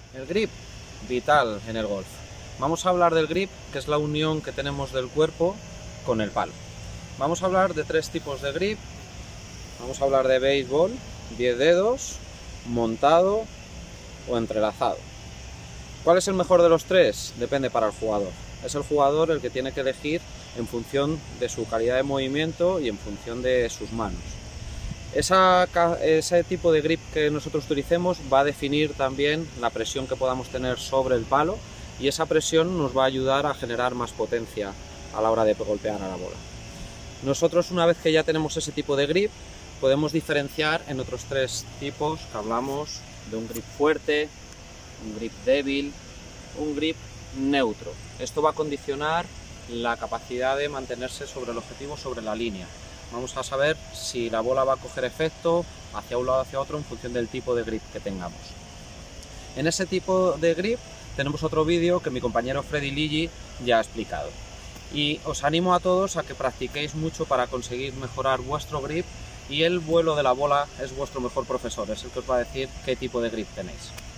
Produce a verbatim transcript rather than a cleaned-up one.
El grip, vital en el golf. Vamos a hablar del grip, que es la unión que tenemos del cuerpo con el palo. Vamos a hablar de tres tipos de grip. Vamos a hablar de béisbol, diez dedos, montado o entrelazado. ¿Cuál es el mejor de los tres? Depende para el jugador. Es el jugador el que tiene que elegir en función de su calidad de movimiento y en función de sus manos. Esa, ese tipo de grip que nosotros utilicemos va a definir también la presión que podamos tener sobre el palo, y esa presión nos va a ayudar a generar más potencia a la hora de golpear a la bola. Nosotros, una vez que ya tenemos ese tipo de grip, podemos diferenciar en otros tres tipos que hablamos de un grip fuerte, un grip débil, un grip neutro. Esto va a condicionar la capacidad de mantenerse sobre el objetivo, sobre la línea. Vamos a saber si la bola va a coger efecto hacia un lado o hacia otro en función del tipo de grip que tengamos. En ese tipo de grip tenemos otro vídeo que mi compañero Freddy Ligi ya ha explicado. Y os animo a todos a que practiquéis mucho para conseguir mejorar vuestro grip, y el vuelo de la bola es vuestro mejor profesor, es el que os va a decir qué tipo de grip tenéis.